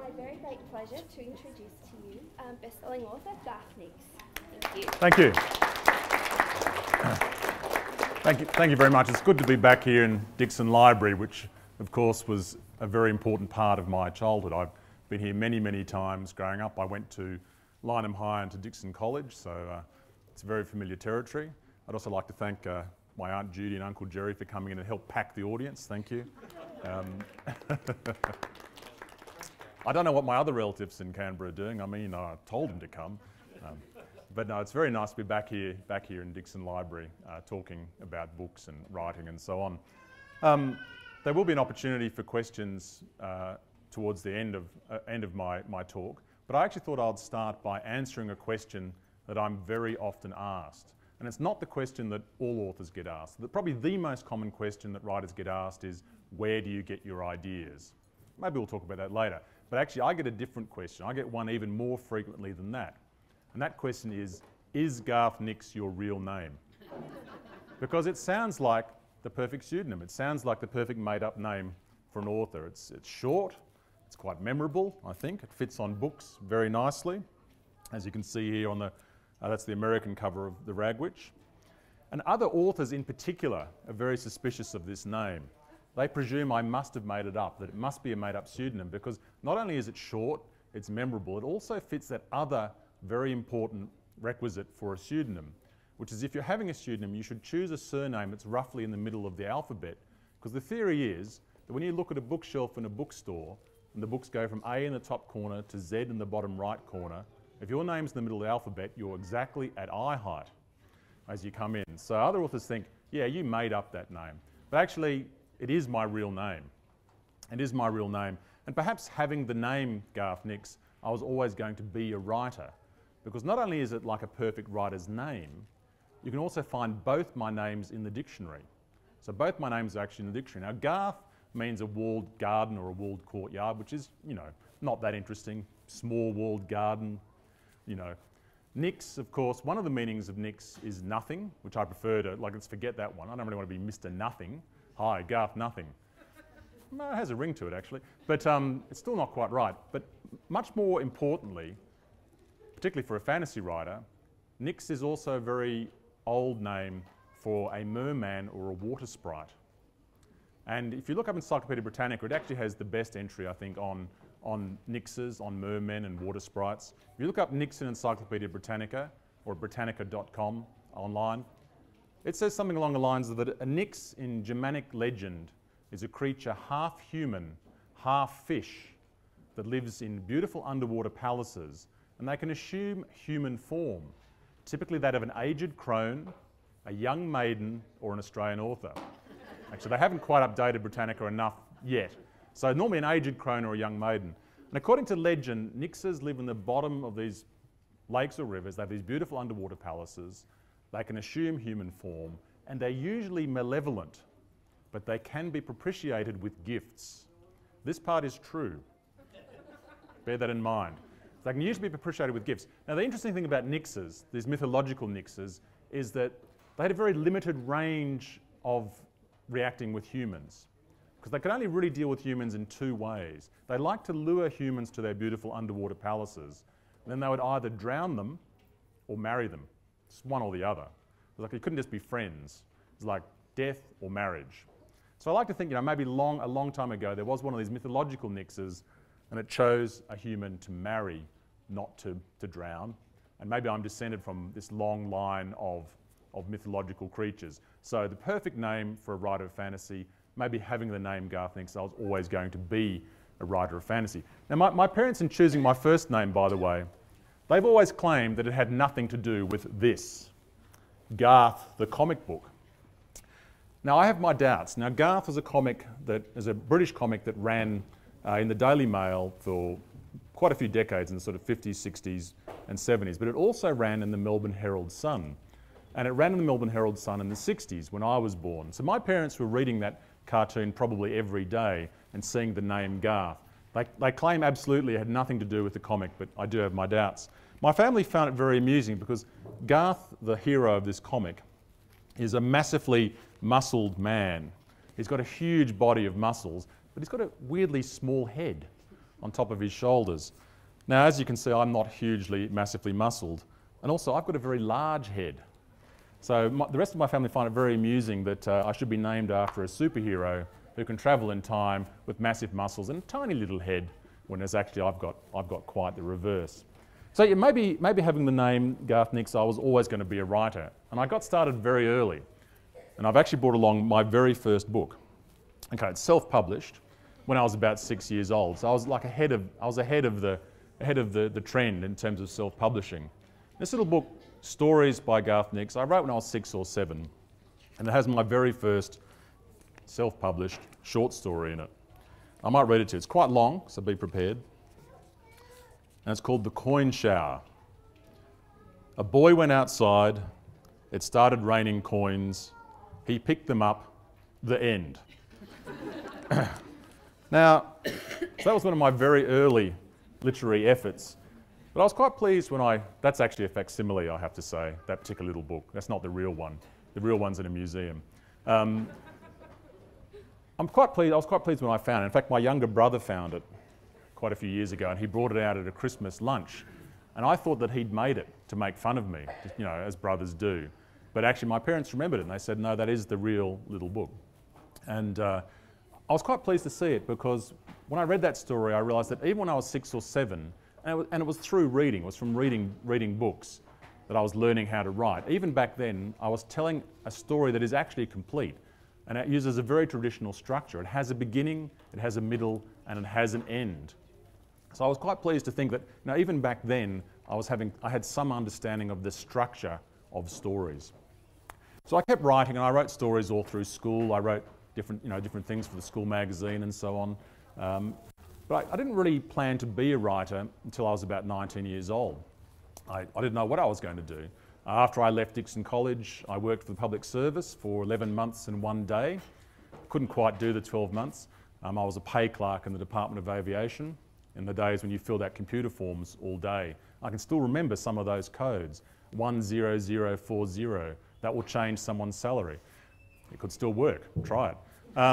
my very great pleasure to introduce to you best-selling author Garth Nix. Thank you. Thank you. Thank you very much. It's good to be back here in Dixon Library, which of course was a very important part of my childhood. I've been here many, many times growing up. I went to Lyneham High and to Dixon College, so it's very familiar territory. I'd also like to thank my Aunt Judy and Uncle Jerry for coming in and help pack the audience. Thank you. I don't know what my other relatives in Canberra are doing. I mean, I told them to come. But no, it's very nice to be back here in Dixon Library talking about books and writing and so on. There will be an opportunity for questions towards the end of my talk, but I actually thought I'd start by answering a question that I'm very often asked. And it's not the question that all authors get asked. Probably the most common question that writers get asked is, where do you get your ideas? Maybe we'll talk about that later. But actually I get a different question. I get one even more frequently than that. And that question is Garth Nix your real name? Because it sounds like the perfect pseudonym. It sounds like the perfect made-up name for an author. It's short, it's quite memorable, I think. It fits on books very nicely. As you can see here on the, that's the American cover of The Ragwitch. And other authors in particular are very suspicious of this name. They presume I must have made it up, that it must be a made-up pseudonym, because not only is it short, it's memorable, it also fits that other very important requisite for a pseudonym, which is if you're having a pseudonym, you should choose a surname that's roughly in the middle of the alphabet, because the theory is that when you look at a bookshelf in a bookstore, and the books go from A in the top corner to Z in the bottom right corner, if your name's in the middle of the alphabet, you're exactly at eye height as you come in. So other authors think, yeah, you made up that name. But actually, it is my real name. It is my real name. And perhaps having the name Garth Nix, I was always going to be a writer. Because not only is it like a perfect writer's name, you can also find both my names in the dictionary. So both my names are actually in the dictionary. Now Garth means a walled garden or a walled courtyard, which is, you know, not that interesting. Small walled garden, you know. Nix, of course, one of the meanings of Nix is nothing, which I prefer to, like, let's forget that one. I don't really want to be Mr. Nothing. Hi, Garth Nothing. No, it has a ring to it actually, but it's still not quite right. But much more importantly, particularly for a fantasy writer, Nix is also a very old name for a merman or a water sprite. And if you look up Encyclopedia Britannica, it actually has the best entry, I think, on Nixes, on mermen and water sprites. If you look up Nix in Encyclopedia Britannica or britannica.com online, it says something along the lines of that a Nix in Germanic legend is a creature half human, half fish that lives in beautiful underwater palaces, and they can assume human form, typically that of an aged crone, a young maiden, or an Australian author. Actually, they haven't quite updated Britannica enough yet. So normally an aged crone or a young maiden. And according to legend, Nixes live in the bottom of these lakes or rivers. They have these beautiful underwater palaces. They can assume human form, and they're usually malevolent, but they can be propitiated with gifts. This part is true. Bear that in mind. They can usually be propitiated with gifts. Now, the interesting thing about Nixes, these mythological Nixes, is that they had a very limited range of reacting with humans, because they could only really deal with humans in two ways. They liked to lure humans to their beautiful underwater palaces, and then they would either drown them or marry them. It's one or the other. It was like, you couldn't just be friends. It was like death or marriage. So I like to think, you know, maybe a long time ago, there was one of these mythological Nixes, and it chose a human to marry, not to drown. And maybe I'm descended from this long line of mythological creatures. So the perfect name for a writer of fantasy, maybe having the name Garth Nix, I was always going to be a writer of fantasy. Now my parents, in choosing my first name, by the way, they've always claimed that it had nothing to do with this, Garth the comic book. Now I have my doubts. Now Garth is a comic that is a British comic that ran in the Daily Mail for quite a few decades in the sort of 50s, 60s and 70s, but it also ran in the Melbourne Herald Sun. And it ran in the Melbourne Herald Sun in the 60s when I was born. So my parents were reading that cartoon probably every day and seeing the name Garth. They claim absolutely it had nothing to do with the comic, but I do have my doubts. My family found it very amusing because Garth, the hero of this comic, is a massively muscled man. He's got a huge body of muscles, but he's got a weirdly small head. on top of his shoulders. Now, as you can see, I'm not massively muscled, and also I've got a very large head. So the rest of my family find it very amusing that I should be named after a superhero who can travel in time with massive muscles and a tiny little head, when it's actually I've got quite the reverse. So yeah, maybe having the name Garth Nix, I was always going to be a writer, and I got started very early. And I've actually brought along my very first book. Okay, it's self-published when I was about 6 years old, so I was like ahead of the trend in terms of self-publishing. This little book, Stories by Garth Nix, I wrote when I was 6 or 7, and it has my very first self-published short story in it. I might read it to you. It's quite long, so be prepared. And it's called The Coin Shower. A boy went outside, it started raining coins, he picked them up, the end. Now, so that was one of my very early literary efforts. But I was quite pleased when that's actually a facsimile, I have to say, that particular little book. That's not the real one. The real one's in a museum. I was quite pleased when I found it. In fact, my younger brother found it quite a few years ago, and he brought it out at a Christmas lunch. And I thought that he'd made it to make fun of me, as brothers do. But actually, my parents remembered it, and they said, no, that is the real little book. And I was quite pleased to see it, because when I read that story, I realised that even when I was 6 or 7, and it was through reading, it was from reading books that I was learning how to write. Even back then, I was telling a story that is actually complete, and it uses a very traditional structure. It has a beginning, it has a middle, and it has an end. So I was quite pleased to think that, even back then, I had some understanding of the structure of stories. So I kept writing, and I wrote stories all through school. I wrote different things for the school magazine and so on. But I didn't really plan to be a writer until I was about 19 years old. I didn't know what I was going to do. After I left Dixon College, I worked for the public service for 11 months and 1 day. Couldn't quite do the 12 months. I was a pay clerk in the Department of Aviation in the days when you filled out computer forms all day. I can still remember some of those codes. 10040, that will change someone's salary. It could still work, try it.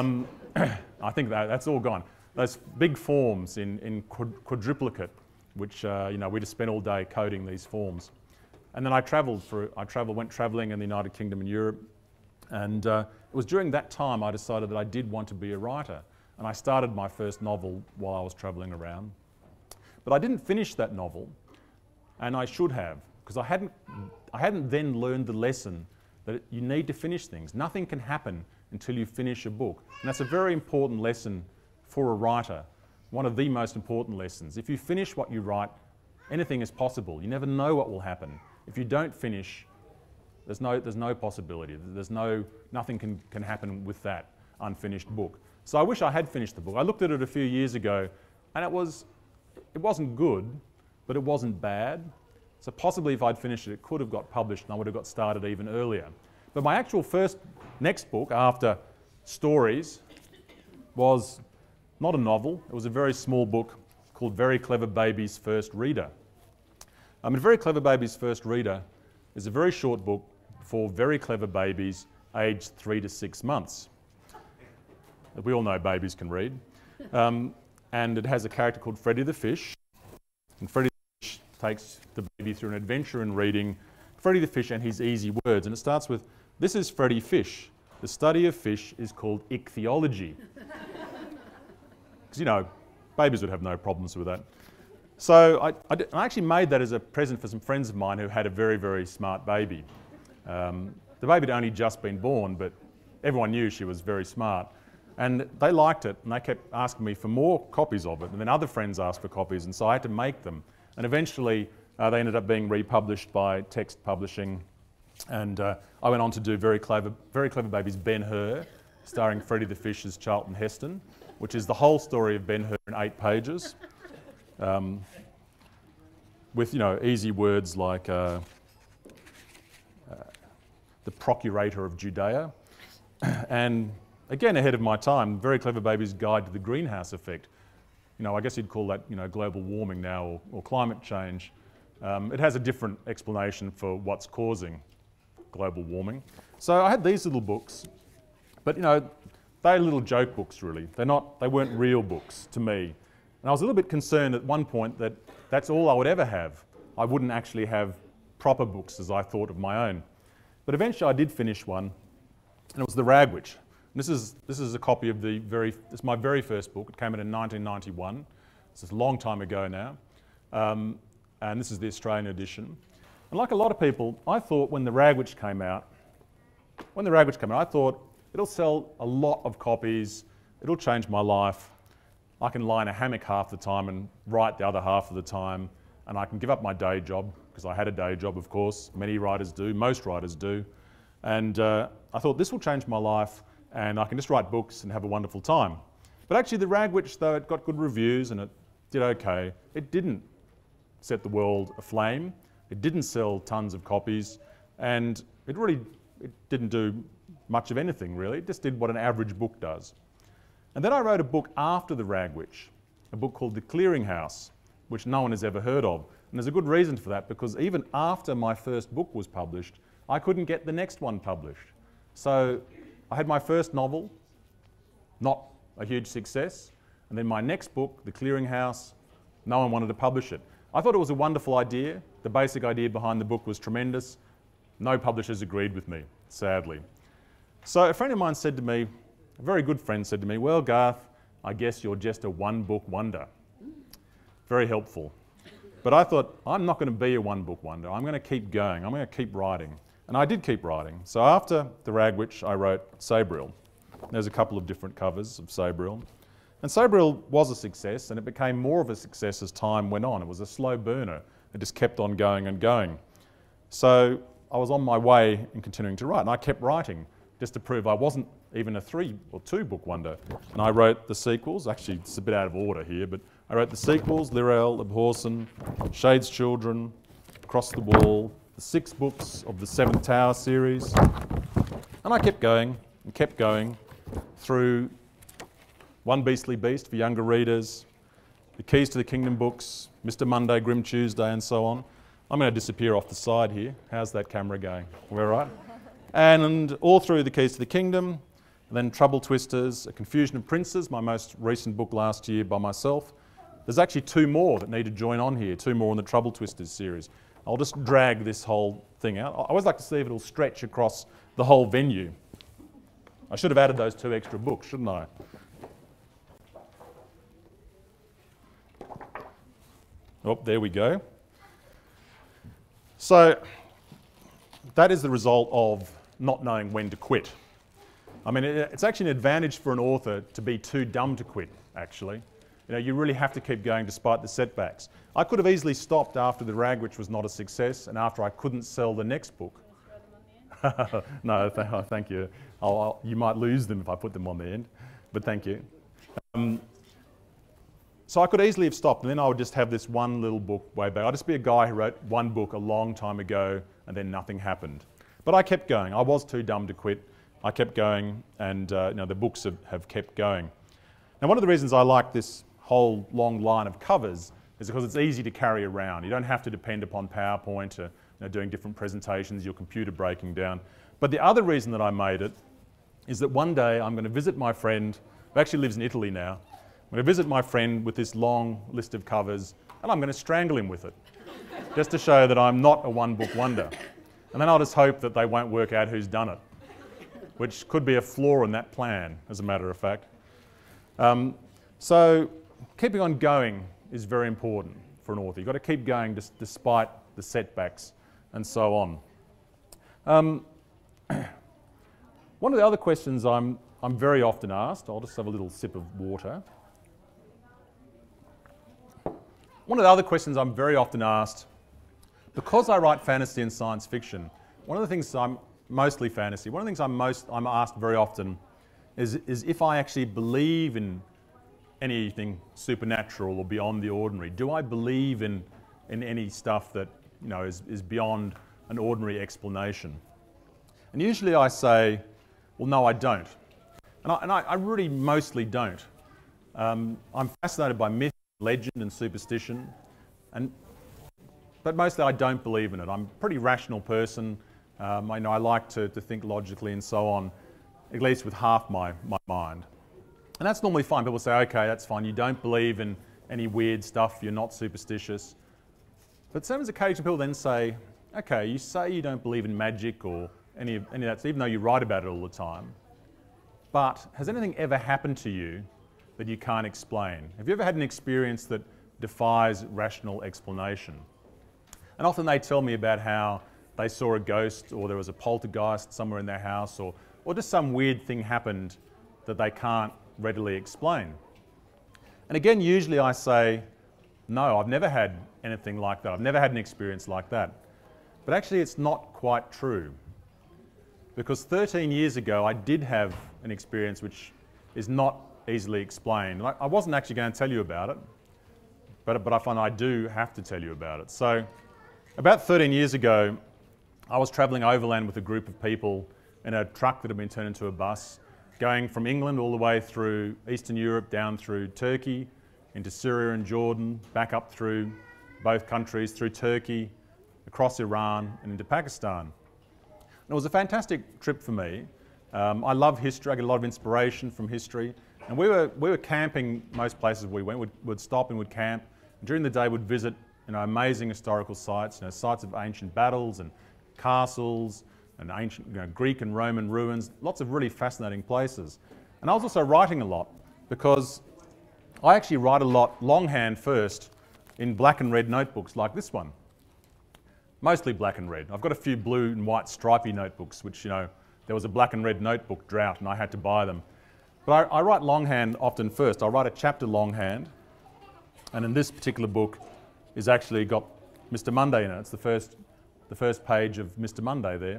I think that's all gone. Those big forms in quadruplicate, which we just spent all day coding these forms. And then I went travelling in the United Kingdom and Europe, and it was during that time I decided that I did want to be a writer. And I started my first novel while I was travelling around. But I didn't finish that novel, and I should have, because I hadn't then learned the lesson that you need to finish things. Nothing can happen until you finish a book. And that's a very important lesson for a writer, one of the most important lessons. If you finish what you write, anything is possible. You never know what will happen. If you don't finish, there's no possibility. Nothing can happen with that unfinished book. So I wish I had finished the book. I looked at it a few years ago, and it wasn't good, but it wasn't bad. So possibly if I'd finished it, it could have got published and I would have got started even earlier. But my actual next book after Stories was not a novel. It was a very small book called Very Clever Baby's First Reader. Very Clever Baby's First Reader is a very short book for very clever babies aged 3 to 6 months. We all know babies can read. And it has a character called Freddy the Fish. And Freddy the Fish takes the baby through an adventure in reading Freddy the Fish and his easy words. And it starts with, "This is Freddy Fish. The study of fish is called ichthyology." Because, babies would have no problems with that. So I actually made that as a present for some friends of mine who had a very, very smart baby. The baby had only just been born, but everyone knew she was very smart. And they liked it, and they kept asking me for more copies of it. And then other friends asked for copies, and so I had to make them. And eventually, they ended up being republished by Text Publishing. And I went on to do Very Clever Baby's Ben-Hur, starring Freddy the Fish as Charlton Heston, which is the whole story of Ben-Hur in 8 pages. With, easy words like the procurator of Judea. And again, ahead of my time, Very Clever Baby's Guide to the Greenhouse Effect. I guess you'd call that, global warming now or climate change. It has a different explanation for what's causing global warming. So I had these little books, but they're little joke books really. They weren't real books to me. And I was a little bit concerned at one point that that's all I would ever have. I wouldn't actually have proper books as I thought of my own. But eventually I did finish one, and it was The Ragwitch. This is a copy of it's my very first book. It came out in 1991. It's a long time ago now. And this is the Australian edition. And like a lot of people, I thought when The Ragwitch came out, I thought it'll sell a lot of copies, it'll change my life. I can lie in a hammock half the time and write the other half of the time, and I can give up my day job, because I had a day job, of course. Many writers do, most writers do. And I thought this will change my life, and I can just write books and have a wonderful time. But actually The Ragwitch, though it got good reviews and it did okay, it didn't set the world aflame. It didn't sell tons of copies, and it didn't do much of anything really. It just did what an average book does. And then I wrote a book after The Ragwitch, a book called The Clearinghouse, which no one has ever heard of. And there's a good reason for that, because even after my first book was published, I couldn't get the next one published. So I had my first novel, not a huge success, and then my next book, The Clearinghouse, no one wanted to publish it. I thought it was a wonderful idea. The basic idea behind the book was tremendous. No publishers agreed with me, sadly. So a friend of mine said to me, a very good friend said to me, well, Garth, I guess you're just a one-book wonder. Very helpful. But I thought, I'm not going to be a one-book wonder. I'm going to keep going. I'm going to keep writing. And I did keep writing. So after The Ragwitch, I wrote Sabriel. There's a couple of different covers of Sabriel. And Sabriel was a success, and it became more of a success as time went on. It was a slow burner. It just kept on going and going. So I was on my way in continuing to write, and I kept writing just to prove I wasn't even a 3 or 2 book wonder. And I wrote the sequels. Actually, it's a bit out of order here, but I wrote the sequels, Lirel, Abhorsen, Shade's Children, Across the Wall, the 6 books of the 7th Tower series. And I kept going and kept going through One Beastly Beast for younger readers, the Keys to the Kingdom books, Mr. Monday, Grim Tuesday, and so on. I'm going to disappear off the side here. How's that camera going? We're all right? And all through the Keys to the Kingdom, and then Trouble Twisters, A Confusion of Princes, my most recent book last year by myself. There's actually 2 more that need to join on here, 2 more in the Trouble Twisters series. I'll just drag this whole thing out. I always like to see if it'll stretch across the whole venue. I should have added those 2 extra books, shouldn't I? Oh, there we go. So that is the result of not knowing when to quit. I mean, it's actually an advantage for an author to be too dumb to quit, actually. You know, you really have to keep going despite the setbacks. I could have easily stopped after The Ragwitch was not a success and after I couldn't sell the next book. No, thank you. You might lose them if I put them on the end, but thank you. So I could easily have stopped, and then I would just have this one little book way back. I'd just be a guy who wrote one book a long time ago, and then nothing happened. But I kept going. I was too dumb to quit. I kept going, and you know, the books have kept going. Now, one of the reasons I like this whole long line of covers is because it's easy to carry around. You don't have to depend upon PowerPoint or doing different presentations, your computer breaking down. But the other reason that I made it is that one day I'm going to visit my friend, who actually lives in Italy now. I'm going to visit my friend with this long list of covers, and I'm going to strangle him with it, just to show that I'm not a one-book wonder. And then I'll just hope that they won't work out who's done it, which could be a flaw in that plan, as a matter of fact. So keeping on going is very important for an author. You've got to keep going despite the setbacks and so on. One of the other questions I'm very often asked, I'll just have a little sip of water. One of the other questions I'm very often asked, because I write fantasy and science fiction, one of the things I'm mostly fantasy, one of the things I'm asked very often is if I actually believe in anything supernatural or beyond the ordinary. Do I believe in any stuff that is beyond an ordinary explanation? And usually I say, well, no, I don't. And I really mostly don't. I'm fascinated by myth, legend and superstition, but mostly I don't believe in it. I'm a pretty rational person. I like to think logically and so on, at least with half my mind. And that's normally fine. People say, okay, that's fine. You don't believe in any weird stuff, you're not superstitious. But sometimes occasionally people then say, okay, you say you don't believe in magic or any of that, even though you write about it all the time, but has anything ever happened to you that you can't explain? Have you ever had an experience that defies rational explanation? And often they tell me about how they saw a ghost, or there was a poltergeist somewhere in their house, or just some weird thing happened that they can't readily explain. And again, usually I say, no, I've never had anything like that. I've never had an experience like that. But actually it's not quite true. Because 13 years ago I did have an experience which is not easily explained. I wasn't actually going to tell you about it, but I find I do have to tell you about it. So about 13 years ago, I was travelling overland with a group of people in a truck that had been turned into a bus, going from England all the way through Eastern Europe, down through Turkey, into Syria and Jordan, back up through both countries, through Turkey, across Iran and into Pakistan. And it was a fantastic trip for me. I love history, I get a lot of inspiration from history. And we were camping most places we went. We'd stop and we'd camp. And during the day we'd visit amazing historical sites, sites of ancient battles and castles and ancient Greek and Roman ruins, lots of really fascinating places. And I was also writing a lot because I actually write a lot longhand first in black and red notebooks like this one. Mostly black and red. I've got a few blue and white stripy notebooks which, there was a black and red notebook drought and I had to buy them. But I write longhand often first. I write a chapter longhand, and in this particular book is actually got Mr. Monday in it. It's the first page of Mr. Monday there.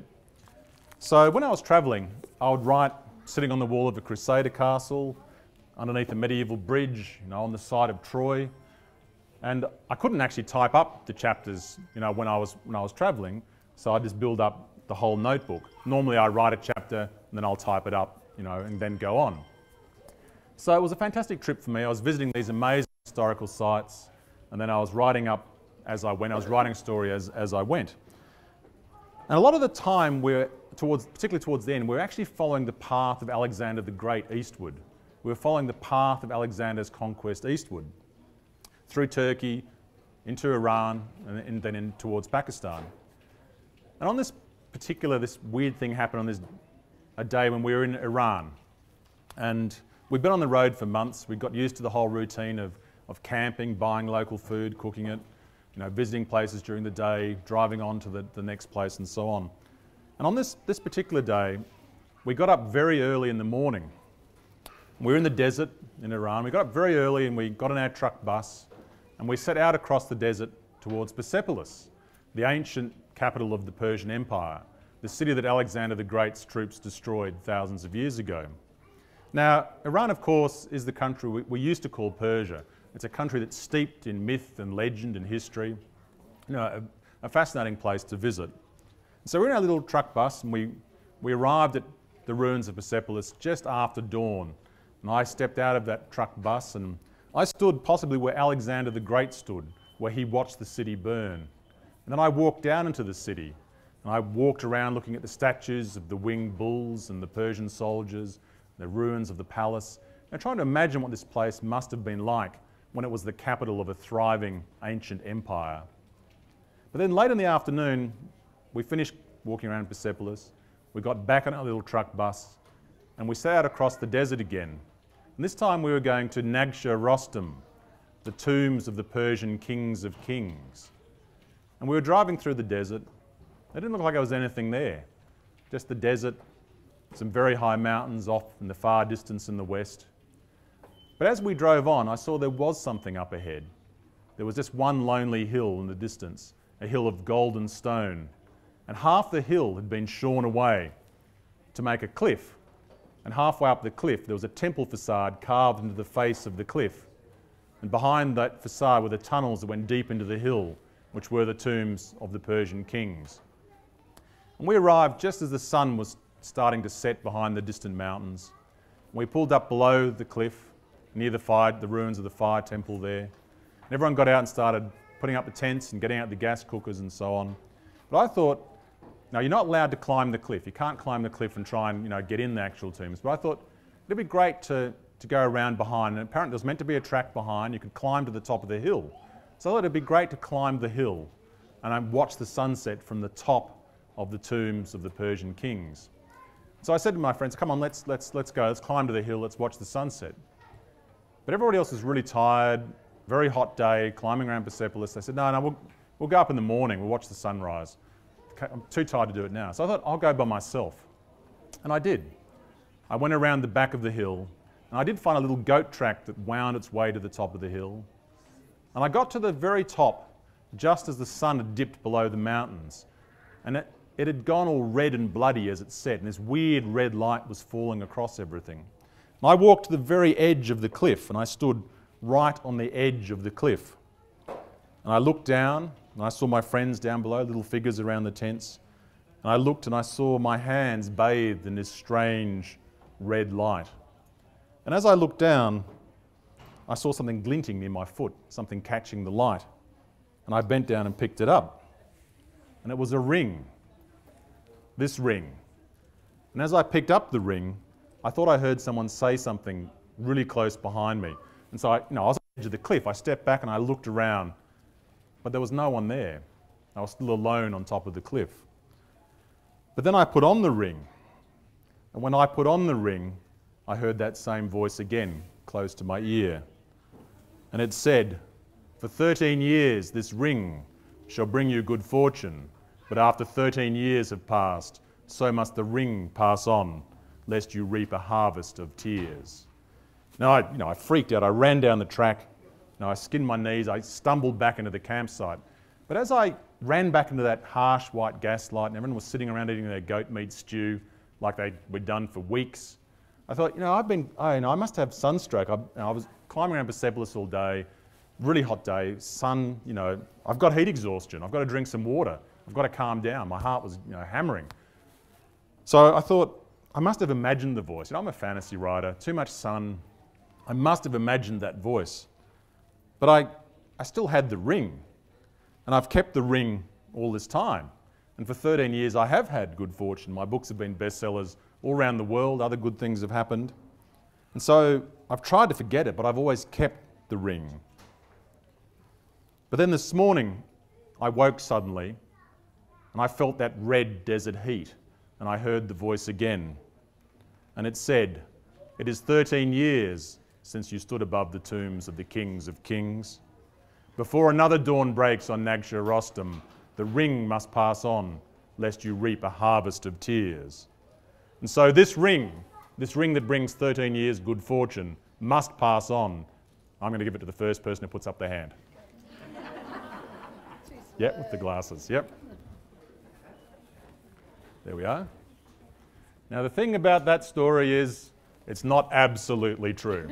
So when I was travelling, I would write sitting on the wall of a Crusader castle, underneath a medieval bridge, on the side of Troy. And I couldn't actually type up the chapters, when I was travelling, so I just build up the whole notebook. Normally I write a chapter and then I'll type it up, and then go on. So it was a fantastic trip for me. I was visiting these amazing historical sites, and then I was writing up as I went. I was writing a story as I went. And a lot of the time, particularly towards the end, we're actually following the path of Alexander the Great eastward. We're following the path of Alexander's conquest eastward, through Turkey, into Iran, and then in towards Pakistan. And on this weird thing happened on a day when we were in Iran. And we'd been on the road for months. We got used to the whole routine of camping, buying local food, cooking it, visiting places during the day, driving on to the next place and so on. And on this particular day, we got up very early in the morning. We were in the desert in Iran. We got up very early and we got on our truck bus and we set out across the desert towards Persepolis, the ancient capital of the Persian Empire, the city that Alexander the Great's troops destroyed thousands of years ago. Now, Iran, of course, is the country we used to call Persia. It's a country that's steeped in myth and legend and history, a fascinating place to visit. So we're in our little truck bus and we arrived at the ruins of Persepolis just after dawn. And I stepped out of that truck bus and I stood possibly where Alexander the Great stood, where he watched the city burn. And then I walked down into the city and I walked around looking at the statues of the winged bulls and the Persian soldiers, the ruins of the palace, and trying to imagine what this place must have been like when it was the capital of a thriving ancient empire. But then late in the afternoon, we finished walking around Persepolis, we got back on our little truck bus, and we set out across the desert again. And this time we were going to Nagsha Rostam, the tombs of the Persian kings of kings. And we were driving through the desert. It didn't look like there was anything there, just the desert, some very high mountains off in the far distance in the west. But as we drove on, I saw there was something up ahead. There was just one lonely hill in the distance, a hill of golden stone. And half the hill had been shorn away to make a cliff. And halfway up the cliff, there was a temple facade carved into the face of the cliff. And behind that facade were the tunnels that went deep into the hill, which were the tombs of the Persian kings. And we arrived just as the sun was starting to set behind the distant mountains. We pulled up below the cliff, near the ruins of the fire temple there. And everyone got out and started putting up the tents and getting out the gas cookers and so on. But I thought, now you're not allowed to climb the cliff. You can't climb the cliff and try and get in the actual tombs. But I thought it'd be great to to go around behind, and apparently there was meant to be a track behind. You could climb to the top of the hill. So I thought it'd be great to climb the hill and I watch the sunset from the top of the tombs of the Persian kings. So I said to my friends, come on, let's go, let's climb to the hill, let's watch the sunset. But everybody else was really tired, very hot day, climbing around Persepolis. They said, no, we'll go up in the morning, we'll watch the sunrise. I'm too tired to do it now. So I thought, I'll go by myself. And I did. I went around the back of the hill, and I did find a little goat track that wound its way to the top of the hill. And I got to the very top just as the sun had dipped below the mountains. And it had gone all red and bloody as it set, and this weird red light was falling across everything. And I walked to the very edge of the cliff, and I stood right on the edge of the cliff. And I looked down, and I saw my friends down below, little figures around the tents. And I looked and I saw my hands bathed in this strange red light. And as I looked down, I saw something glinting near my foot, something catching the light. And I bent down and picked it up. And it was a ring. This ring. And as I picked up the ring, I thought I heard someone say something really close behind me. And so I was on the edge of the cliff. I stepped back and I looked around, but there was no one there. I was still alone on top of the cliff. But then I put on the ring. And when I put on the ring, I heard that same voice again, close to my ear. And it said, "For 13 years this ring shall bring you good fortune, but after 13 years have passed, so must the ring pass on, lest you reap a harvest of tears." Now, I freaked out. I ran down the track. I skinned my knees. I stumbled back into the campsite. But as I ran back into that harsh white gaslight and everyone was sitting around eating their goat meat stew like they were done for weeks, I thought, I must have sunstroke. I was climbing around Persepolis all day, really hot day, sun, I've got heat exhaustion. I've got to drink some water. I've got to calm down. My heart was, hammering. So I thought, I must have imagined the voice. I'm a fantasy writer, too much sun. I must have imagined that voice. But I still had the ring. And I've kept the ring all this time. And for 13 years I have had good fortune. My books have been bestsellers all around the world. Other good things have happened. And so I've tried to forget it, but I've always kept the ring. But then this morning I woke suddenly and I felt that red desert heat, and I heard the voice again. And it said, "It is 13 years since you stood above the tombs of the kings of kings. Before another dawn breaks on Nagsha Rostam, the ring must pass on, lest you reap a harvest of tears." And so this ring that brings 13 years good fortune, must pass on. I'm going to give it to the first person who puts up their hand. Yep, with the glasses, yep. There we are. Now the thing about that story is, it's not absolutely true.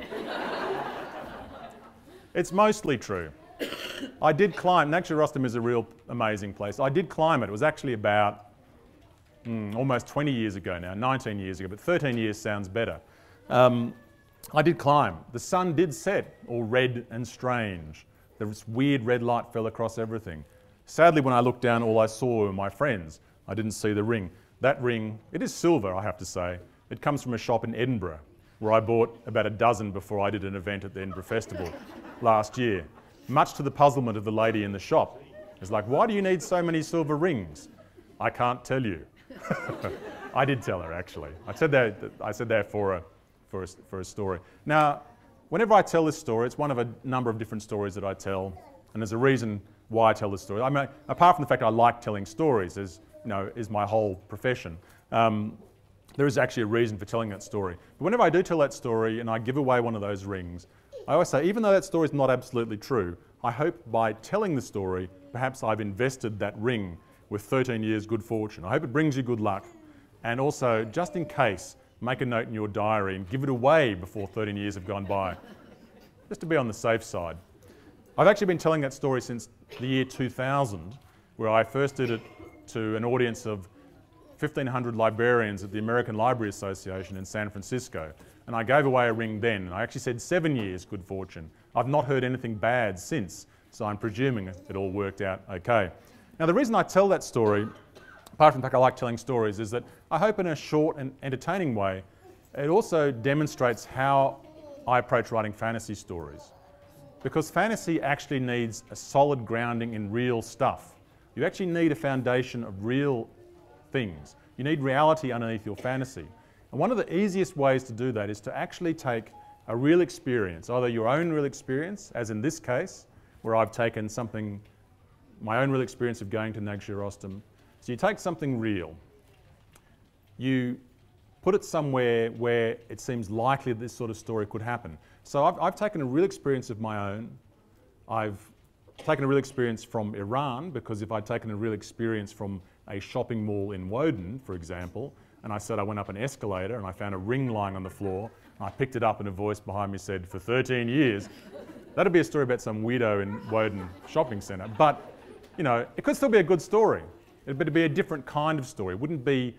It's mostly true. I did climb. Nagsha Rostam is a real amazing place. I did climb it. It was actually about almost 20 years ago now, 19 years ago, but 13 years sounds better. I did climb. The sun did set, all red and strange. This weird red light fell across everything. Sadly, when I looked down, all I saw were my friends. I didn't see the ring. That ring, it is silver, I have to say. It comes from a shop in Edinburgh, where I bought about a dozen before I did an event at the Edinburgh Festival last year. Much to the puzzlement of the lady in the shop. It's like, why do you need so many silver rings? I can't tell you. I did tell her, actually. I said that for a story. Now, whenever I tell this story, it's one of a number of different stories that I tell, and there's a reason why I tell this story. I mean, apart from the fact I like telling stories, is my whole profession. There is actually a reason for telling that story. But whenever I do tell that story and I give away one of those rings, I always say, even though that story is not absolutely true, I hope by telling the story, perhaps I've invested that ring with 13 years good fortune. I hope it brings you good luck. And also, just in case, make a note in your diary and give it away before 13 years have gone by, just to be on the safe side. I've actually been telling that story since the year 2000, where I first did it to an audience of 1,500 librarians at the American Library Association in San Francisco. And I gave away a ring then, and I actually said 7 years good fortune. I've not heard anything bad since, so I'm presuming it all worked out okay. Now the reason I tell that story, apart from the fact I like telling stories, is that I hope in a short and entertaining way, it also demonstrates how I approach writing fantasy stories. Because fantasy actually needs a solid grounding in real stuff. You actually need a foundation of real things. You need reality underneath your fantasy. And one of the easiest ways to do that is to actually take a real experience, either your own real experience, as in this case, where I've taken something, my own real experience of going to Nagshir Rostam. So you take something real, you put it somewhere where it seems likely that this sort of story could happen. So I've taken a real experience of my own. I've taken a real experience from Iran, because if I'd taken a real experience from a shopping mall in Woden, for example, and I said I went up an escalator and I found a ring lying on the floor, and I picked it up and a voice behind me said, for 13 years, that'd be a story about some weirdo in Woden shopping centre. But, you know, it could still be a good story. It'd be a different kind of story. It wouldn't be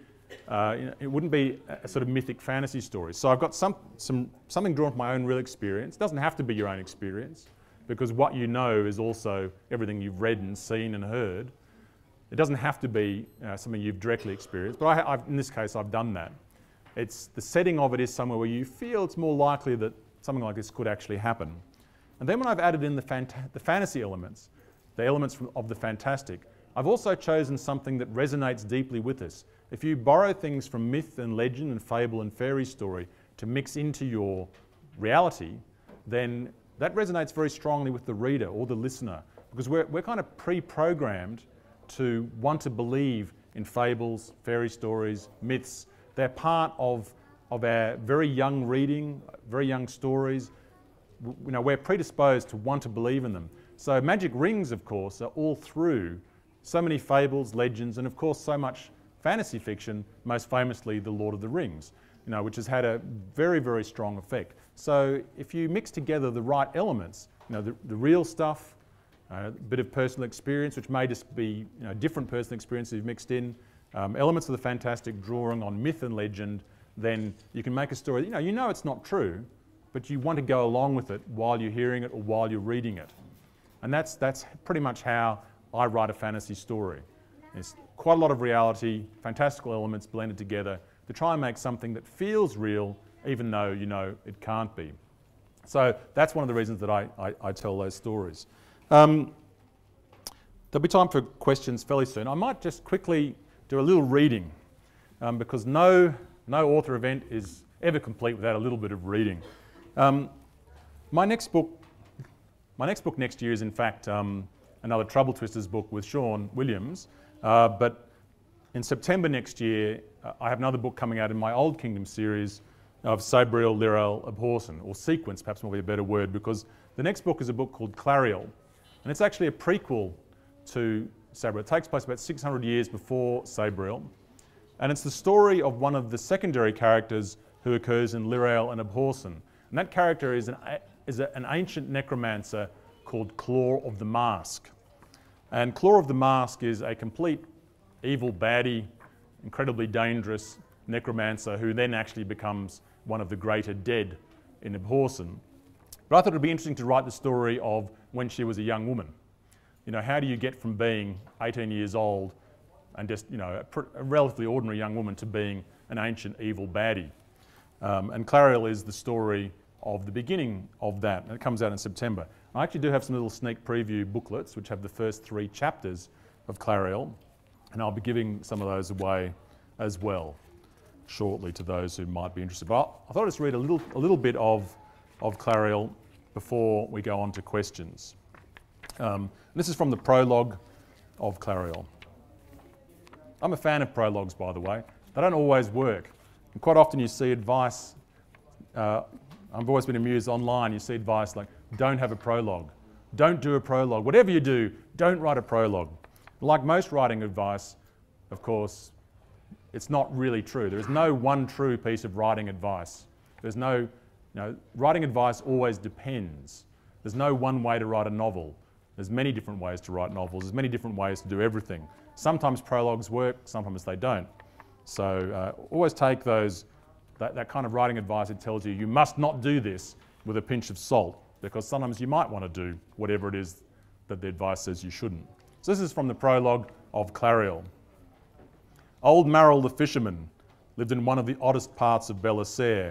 a sort of mythic fantasy story. So I've got something drawn from my own real experience. It doesn't have to be your own experience, because what you know is also everything you've read and seen and heard. It doesn't have to be something you've directly experienced, but in this case I've done that. The setting of it is somewhere where you feel it's more likely that something like this could actually happen. And then when I've added in the fantasy elements, the elements of the fantastic, I've also chosen something that resonates deeply with us. If you borrow things from myth and legend and fable and fairy story to mix into your reality, then that resonates very strongly with the reader or the listener, because we're kind of pre-programmed to want to believe in fables, fairy stories, myths. They're part of our very young reading, very young stories. You know, we're predisposed to want to believe in them. So magic rings, of course, are all through so many fables, legends, and of course so much fantasy fiction, most famously The Lord of the Rings, you know, which has had a very, very strong effect. So if you mix together the right elements, you know, the real stuff, a bit of personal experience, which may just be, you know, different personal experiences you've mixed in, elements of the fantastic drawing on myth and legend, then you can make a story, you know it's not true, but you want to go along with it while you're hearing it or while you're reading it. And that's pretty much how I write a fantasy story. There's quite a lot of reality, fantastical elements blended together to try and make something that feels real, even though you know it can't be. So that's one of the reasons that I tell those stories. There'll be time for questions fairly soon. I might just quickly do a little reading, because no author event is ever complete without a little bit of reading. My next book next year is in fact another Trouble Twisters book with Sean Williams, but in September next year I have another book coming out in my Old Kingdom series of Sabriel, Lirael, Abhorsen, or sequence perhaps might be a better word, because the next book is a book called Clariel, and it's actually a prequel to Sabriel. It takes place about 600 years before Sabriel, and it's the story of one of the secondary characters who occurs in Lirael and Abhorsen. And that character is an ancient necromancer called Claw of the Mask. And Claw of the Mask is a complete evil baddie, incredibly dangerous necromancer who then actually becomes one of the greater dead in Abhorsen. But I thought it would be interesting to write the story of when she was a young woman. You know, how do you get from being 18 years old and just, you know, a relatively ordinary young woman to being an ancient evil baddie? And Clariel is the story of the beginning of that, and it comes out in September. I actually do have some little sneak preview booklets which have the first 3 chapters of Clariel, and I'll be giving some of those away as well shortly to those who might be interested. But I thought I'd just read a little bit of Clariel before we go on to questions. This is from the prologue of Clariel. I'm a fan of prologues, by the way. They don't always work. And quite often you see advice, I've always been amused online, you see advice like, don't have a prologue, don't do a prologue, whatever you do, don't write a prologue. Like most writing advice, of course, it's not really true. There is no one true piece of writing advice. There's no, you know, writing advice always depends. There's no one way to write a novel. There's many different ways to write novels. There's many different ways to do everything. Sometimes prologues work, sometimes they don't. So always take that kind of writing advice that tells you must not do this with a pinch of salt, because sometimes you might want to do whatever it is that the advice says you shouldn't. So this is from the prologue of Clariel. Old Marrel the fisherman lived in one of the oddest parts of Bellasair,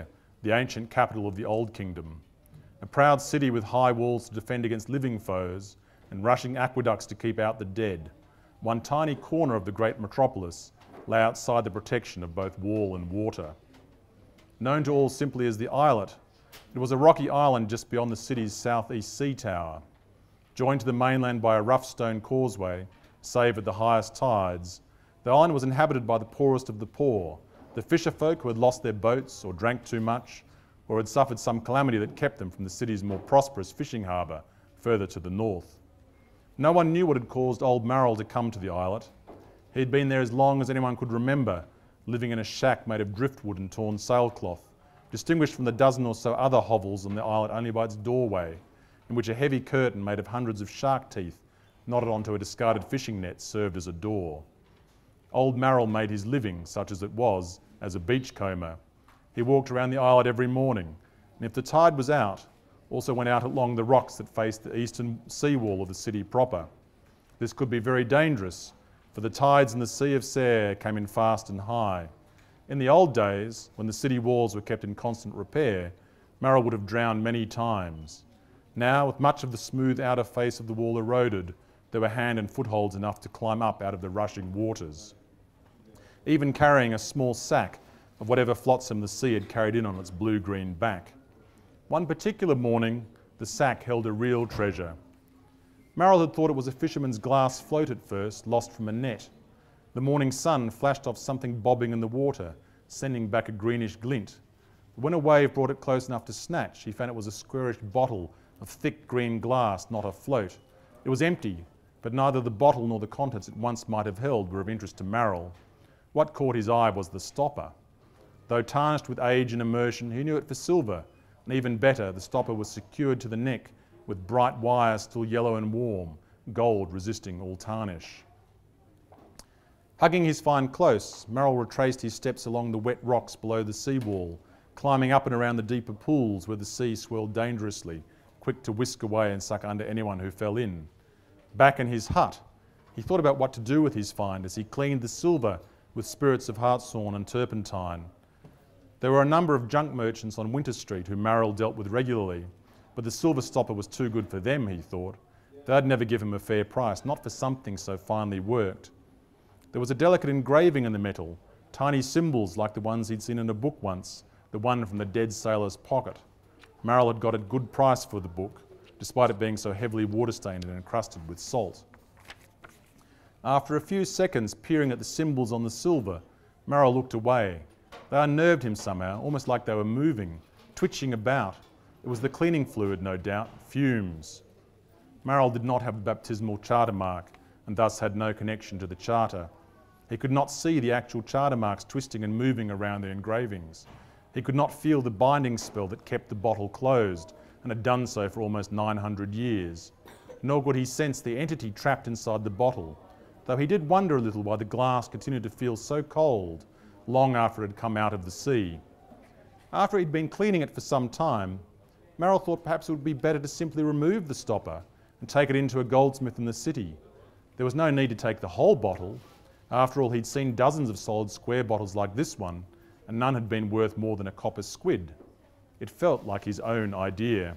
the ancient capital of the Old Kingdom, a proud city with high walls to defend against living foes and rushing aqueducts to keep out the dead. One tiny corner of the great metropolis lay outside the protection of both wall and water. Known to all simply as the islet, it was a rocky island just beyond the city's southeast sea tower. Joined to the mainland by a rough stone causeway, save at the highest tides, the island was inhabited by the poorest of the poor, the fisher folk who had lost their boats or drank too much, or had suffered some calamity that kept them from the city's more prosperous fishing harbour further to the north. No one knew what had caused old Marrell to come to the islet. He'd been there as long as anyone could remember, living in a shack made of driftwood and torn sailcloth, distinguished from the dozen or so other hovels on the islet only by its doorway, in which a heavy curtain made of hundreds of shark teeth knotted onto a discarded fishing net served as a door. Old Marrell made his living, such as it was, as a beachcomber. He walked around the islet every morning, and if the tide was out, also went out along the rocks that faced the eastern seawall of the city proper. This could be very dangerous, for the tides in the Sea of Sair came in fast and high. In the old days, when the city walls were kept in constant repair, Marrell would have drowned many times. Now, with much of the smooth outer face of the wall eroded, there were hand and footholds enough to climb up out of the rushing waters. Even carrying a small sack of whatever flotsam the sea had carried in on its blue-green back. One particular morning, the sack held a real treasure. Marrell had thought it was a fisherman's glass float at first, lost from a net. The morning sun flashed off something bobbing in the water, sending back a greenish glint. But when a wave brought it close enough to snatch, he found it was a squarish bottle of thick green glass, not a float. It was empty, but neither the bottle nor the contents it once might have held were of interest to Marrell. What caught his eye was the stopper. Though tarnished with age and immersion, he knew it for silver, and even better, the stopper was secured to the neck with bright wires still yellow and warm, gold resisting all tarnish. Hugging his find close, Marrell retraced his steps along the wet rocks below the seawall, climbing up and around the deeper pools where the sea swelled dangerously, quick to whisk away and suck under anyone who fell in. Back in his hut, he thought about what to do with his find as he cleaned the silver with spirits of hartshorn and turpentine. There were a number of junk merchants on Winter Street who Marrell dealt with regularly, but the silver stopper was too good for them, he thought. They'd never give him a fair price, not for something so finely worked. There was a delicate engraving in the metal, tiny symbols like the ones he'd seen in a book once, the one from the dead sailor's pocket. Marrell had got a good price for the book, despite it being so heavily water-stained and encrusted with salt. After a few seconds peering at the symbols on the silver, Marrell looked away. They unnerved him somehow, almost like they were moving, twitching about. It was the cleaning fluid, no doubt, fumes. Marrell did not have a baptismal charter mark, and thus had no connection to the charter. He could not see the actual charter marks twisting and moving around the engravings. He could not feel the binding spell that kept the bottle closed, and had done so for almost 900 years. Nor could he sense the entity trapped inside the bottle, though he did wonder a little why the glass continued to feel so cold long after it had come out of the sea. After he'd been cleaning it for some time, Marrell thought perhaps it would be better to simply remove the stopper and take it into a goldsmith in the city. There was no need to take the whole bottle. After all, he'd seen dozens of solid square bottles like this one, and none had been worth more than a copper squid. It felt like his own idea.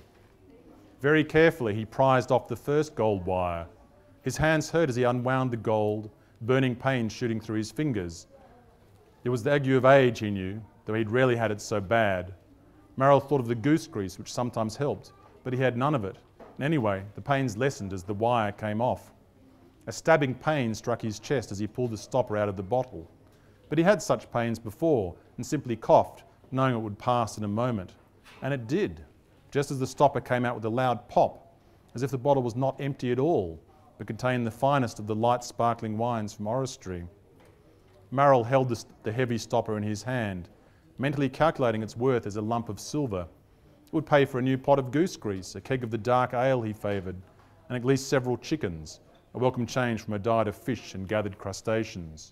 Very carefully, he prized off the first gold wire. His hands hurt as he unwound the gold, burning pain shooting through his fingers. It was the ague of age, he knew, though he'd rarely had it so bad. Marrell thought of the goose grease, which sometimes helped, but he had none of it. And anyway, the pains lessened as the wire came off. A stabbing pain struck his chest as he pulled the stopper out of the bottle. But he had such pains before, and simply coughed, knowing it would pass in a moment. And it did, just as the stopper came out with a loud pop, as if the bottle was not empty at all, but contained the finest of the light sparkling wines from Orrery. Marrell held the heavy stopper in his hand, mentally calculating its worth as a lump of silver. It would pay for a new pot of goose grease, a keg of the dark ale he favoured, and at least several chickens, a welcome change from a diet of fish and gathered crustaceans.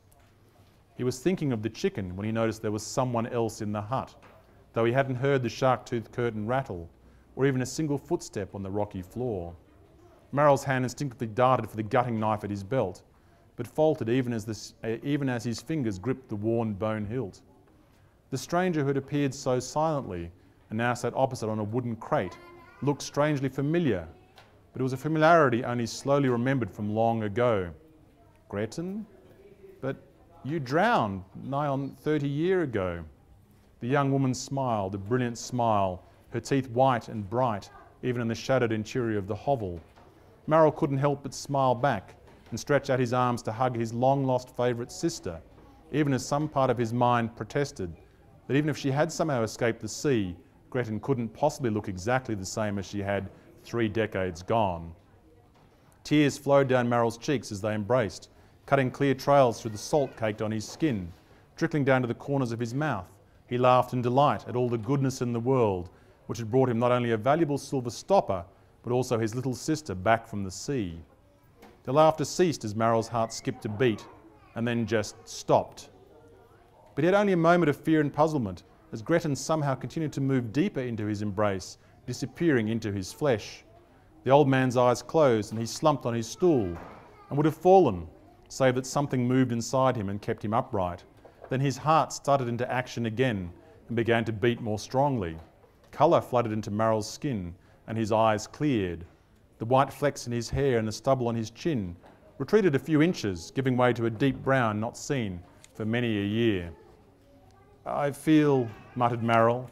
He was thinking of the chicken when he noticed there was someone else in the hut, though he hadn't heard the shark-toothed curtain rattle, or even a single footstep on the rocky floor. Marrell's hand instinctively darted for the gutting knife at his belt, but faltered even as his fingers gripped the worn bone hilt. The stranger who had appeared so silently and now sat opposite on a wooden crate, looked strangely familiar, but it was a familiarity only slowly remembered from long ago. Gretchen? But you drowned nigh on 30 years ago. The young woman smiled, a brilliant smile, her teeth white and bright, even in the shadowed interior of the hovel. Merrill couldn't help but smile back and stretch out his arms to hug his long-lost favourite sister, even as some part of his mind protested that even if she had somehow escaped the sea, Gretchen couldn't possibly look exactly the same as she had 3 decades gone. Tears flowed down Merrill's cheeks as they embraced, cutting clear trails through the salt caked on his skin, trickling down to the corners of his mouth. He laughed in delight at all the goodness in the world, which had brought him not only a valuable silver stopper, but also his little sister back from the sea. The laughter ceased as Merrill's heart skipped a beat, and then just stopped. But he had only a moment of fear and puzzlement, as Gretchen somehow continued to move deeper into his embrace, disappearing into his flesh. The old man's eyes closed, and he slumped on his stool, and would have fallen, save that something moved inside him and kept him upright. Then his heart started into action again, and began to beat more strongly. Colour flooded into Merrill's skin, and his eyes cleared. The white flecks in his hair and the stubble on his chin retreated a few inches, giving way to a deep brown not seen for many a year. "I feel," muttered Merrill.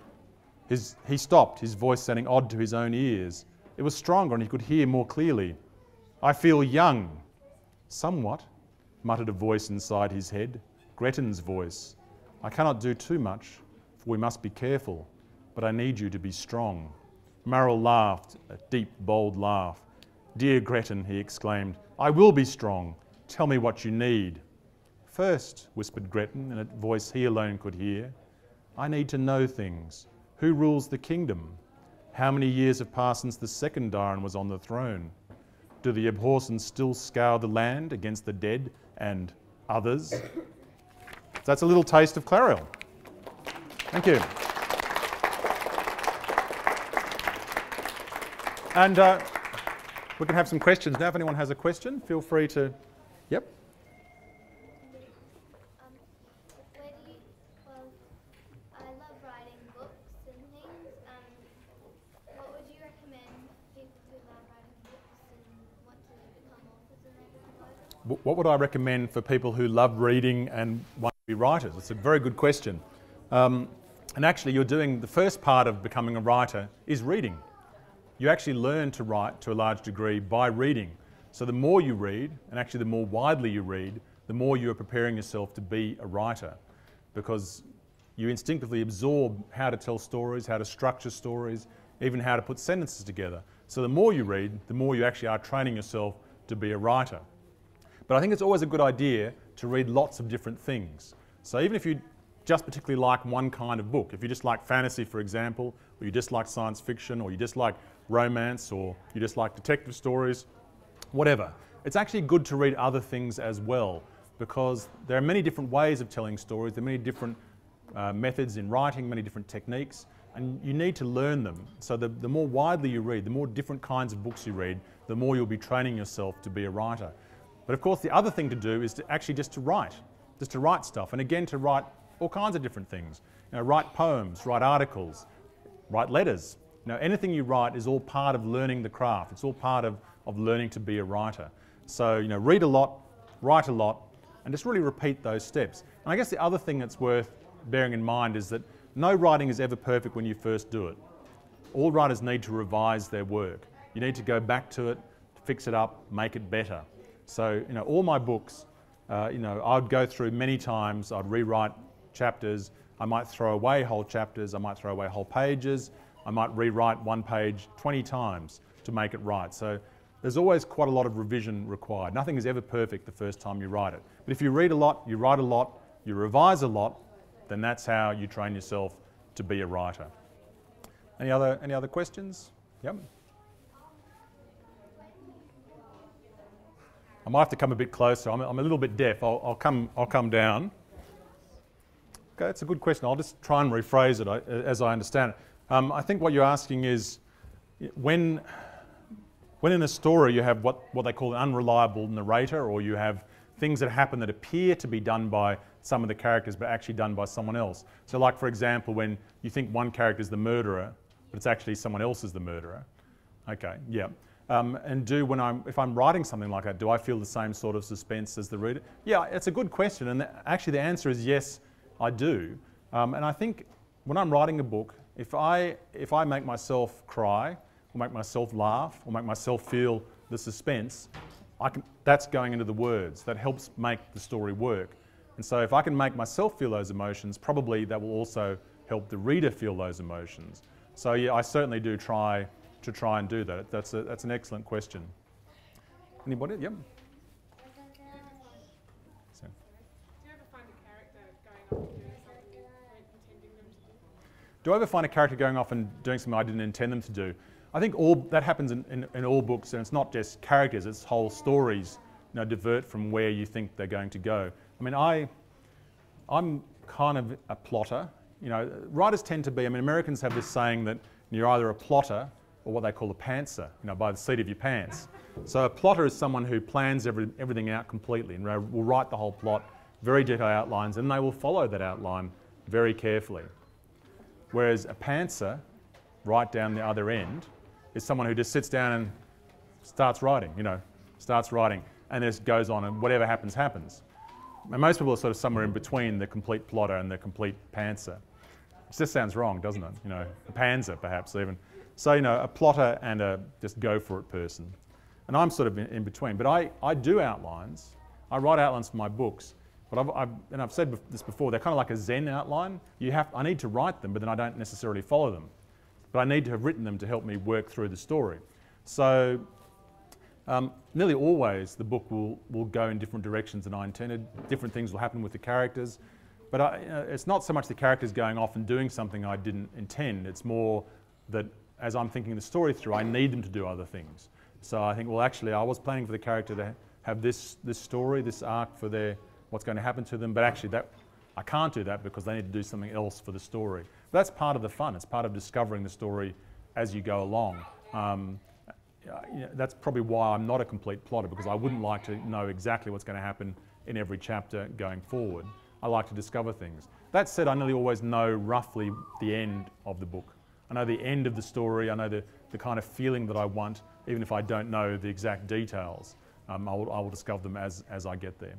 He stopped, his voice sounding odd to his own ears. It was stronger and he could hear more clearly. "I feel young." "Somewhat," muttered a voice inside his head, Gretchen's voice. "I cannot do too much, for we must be careful, but I need you to be strong." Merrill laughed, a deep, bold laugh. "Dear Gretchen," he exclaimed, "I will be strong. Tell me what you need." "First," whispered Gretchen in a voice he alone could hear, "I need to know things. Who rules the kingdom? How many years have passed since the second Darren was on the throne? Do the Abhorsons still scour the land against the dead and others?" So that's a little taste of Clariel. Thank you. And we can have some questions now. If anyone has a question, feel free to... Yep. I love writing books and things. What would you recommend people who love writing books and want to become authors and writers? What would I recommend for people who love reading and want to be writers? It's a very good question. And actually, you're doing the first part of becoming a writer is reading. You actually learn to write to a large degree by reading. So the more you read, and actually the more widely you read, the more you are preparing yourself to be a writer, because you instinctively absorb how to tell stories, how to structure stories, even how to put sentences together. So the more you read, the more you actually are training yourself to be a writer. But I think it's always a good idea to read lots of different things. So even if you just particularly like one kind of book, if you just like fantasy, for example, or you just like science fiction, or you just like romance, or you just like detective stories, whatever, it's actually good to read other things as well, because there are many different ways of telling stories, there are many different methods in writing, many different techniques, and you need to learn them. So the more widely you read, the more different kinds of books you read, the more you'll be training yourself to be a writer. But of course the other thing to do is to actually just to write stuff, and again to write all kinds of different things. You know, write poems, write articles, write letters. You know, anything you write is all part of learning the craft. It's all part of learning to be a writer. So, you know, read a lot, write a lot, and just really repeat those steps. And I guess the other thing that's worth bearing in mind is that no writing is ever perfect when you first do it. All writers need to revise their work. You need to go back to it, fix it up, make it better. So, you know, all my books, you know, I'd go through many times, I'd rewrite chapters, I might throw away whole chapters, I might throw away whole pages, I might rewrite one page 20 times to make it right. So there's always quite a lot of revision required. Nothing is ever perfect the first time you write it. But if you read a lot, you write a lot, you revise a lot, then that's how you train yourself to be a writer. Any other questions? Yep. I might have to come a bit closer. I'm a little bit deaf. I'll come down. Okay, that's a good question. I'll just try and rephrase it as I understand it. I think what you're asking is, when in a story you have what they call an unreliable narrator, or you have things that happen that appear to be done by some of the characters, but actually done by someone else. So like, for example, when you think one character is the murderer, but it's actually someone else is the murderer. Okay, yeah. And if I'm writing something like that, do I feel the same sort of suspense as the reader? Yeah, it's a good question, and actually the answer is yes, I do. And I think when I'm writing a book, if I make myself cry, or make myself laugh, or make myself feel the suspense, that's going into the words. That helps make the story work. And so if I can make myself feel those emotions, probably that will also help the reader feel those emotions. So yeah, I certainly do try and do that. That's an excellent question. Anybody? Yep. So. Do you ever find a character going off and doing something you weren't intending them to do? Do I ever find a character going off and doing something I didn't intend them to do? I think that happens in all books, and it's not just characters, it's whole stories, divert from where you think they're going to go. I mean, I'm kind of a plotter. Writers tend to be, Americans have this saying that you're either a plotter or what they call a pantser, by the seat of your pants. So a plotter is someone who plans everything out completely and will write the whole plot, very detailed outlines, and they will follow that outline very carefully. Whereas a pantser, right down the other end, is someone who just sits down and starts writing, and just goes on, and whatever happens, happens. And most people are sort of somewhere in between the complete plotter and the complete pantser. It just sounds wrong, doesn't it? A panzer, perhaps, even. So, a plotter and a just go-for-it person. And I'm sort of in between. But I do outlines. I write outlines for my books. But I've said this before, they're kind of like a Zen outline. I need to write them, but then I don't necessarily follow them. But I need to have written them to help me work through the story. So nearly always the book will go in different directions than I intended. Different things will happen with the characters. But it's not so much the characters going off and doing something I didn't intend. It's more that as I'm thinking the story through, I need them to do other things. So I think, well, actually, I was planning for the character to have this story, this arc for what's going to happen to them, but actually I can't do that because they need to do something else for the story. But that's part of the fun. It's part of discovering the story as you go along. That's probably why I'm not a complete plotter, because I wouldn't like to know exactly what's going to happen in every chapter going forward. I like to discover things. That said, I nearly always know roughly the end of the book. I know the end of the story. I know the kind of feeling that I want, even if I don't know the exact details. I will discover them as I get there.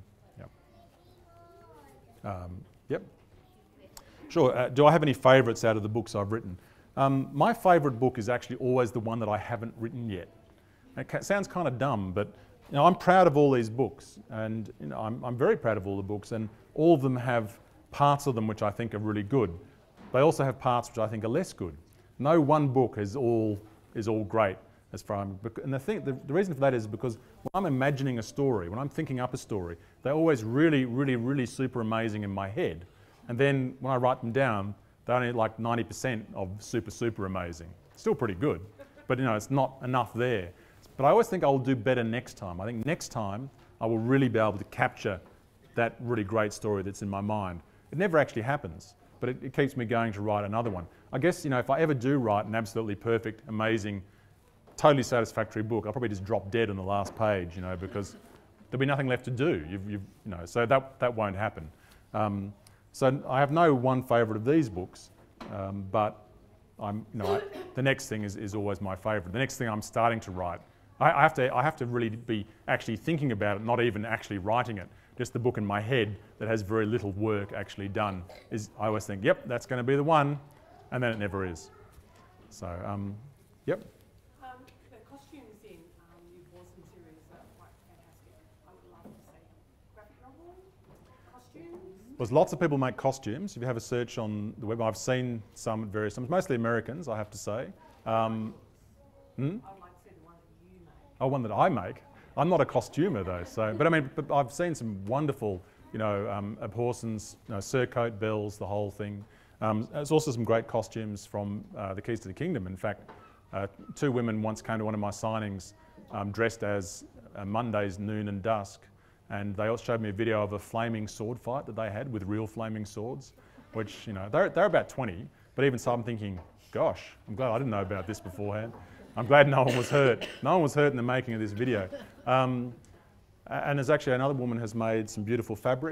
Yep. Yep. Sure. Do I have any favourites out of the books I've written? My favourite book is actually always the one that I haven't written yet. It sounds kind of dumb, but I'm proud of all these books, and I'm very proud of all the books, and all of them have parts of them which I think are really good. They also have parts which I think are less good. No one book is all great as far as and the reason for that is because when I'm imagining a story, when I'm thinking up a story, they're always really, really, really super amazing in my head. And then when I write them down, they're only like 90% of super, super amazing. Still pretty good, but it's not enough there. But I always think I'll do better next time. I think next time I will really be able to capture that really great story that's in my mind. It never actually happens, but it keeps me going to write another one. I guess, if I ever do write an absolutely perfect, amazing, totally satisfactory book, I'll probably just drop dead on the last page, because there'll be nothing left to do. So that won't happen. So I have no one favourite of these books, but the next thing is always my favourite. The next thing I'm starting to write, I have to really be actually thinking about it, not even actually writing it. Just the book in my head that has very little work actually done I always think, yep, that's going to be the one, and then it never is. So, yep. The costumes in your Boston series are quite fantastic. I would love to see graphic novel costumes. There's lots of people make costumes. If you have a search on the web, I've seen some at various times, mostly Americans, I have to say. I would like to see the one that you make. Oh, one that I make. I'm not a costumer though, so but I've seen some wonderful, Horson's, surcoat, bells, the whole thing. There's also some great costumes from the Keys to the Kingdom. In fact, two women once came to one of my signings dressed as Mondays, noon and dusk, and they also showed me a video of a flaming sword fight that they had with real flaming swords, which, they're about 20, but even so I'm thinking, gosh, I'm glad I didn't know about this beforehand. I'm glad no one was hurt. No one was hurt in the making of this video. And there's actually another woman has made some beautiful fabrics.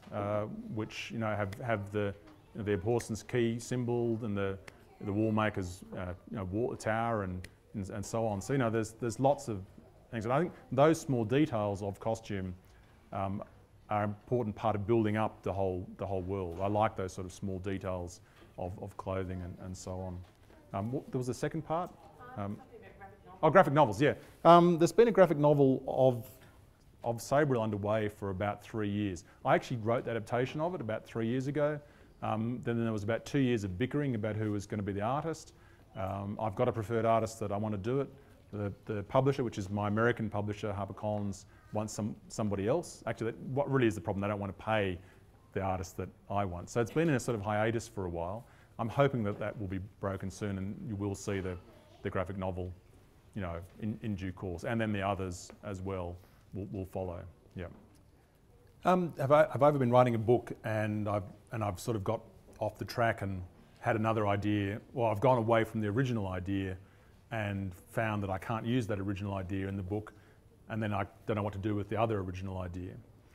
which have the the Horson's key symbol and the wallmaker's wall tower and so on. So there's lots of things, and I think those small details of costume are an important part of building up the whole world. I like those sort of small details of clothing and so on. There was a second part. Graphic novels. Yeah, there's been a graphic novel of Sabriel underway for about 3 years. I actually wrote the adaptation of it about 3 years ago. Then there was about 2 years of bickering about who was going to be the artist. I've got a preferred artist that I want to do it. The publisher, which is my American publisher, HarperCollins, wants somebody else. Actually, what really is the problem, they don't want to pay the artist that I want. So it's been in a sort of hiatus for a while. I'm hoping that will be broken soon, and you will see the graphic novel, in due course, and then the others as well will follow. Yeah. Have I ever been writing a book and I've sort of got off the track and had another idea? Well, I've gone away from the original idea and found that I can't use that original idea in the book, and then I don't know what to do with the other original idea.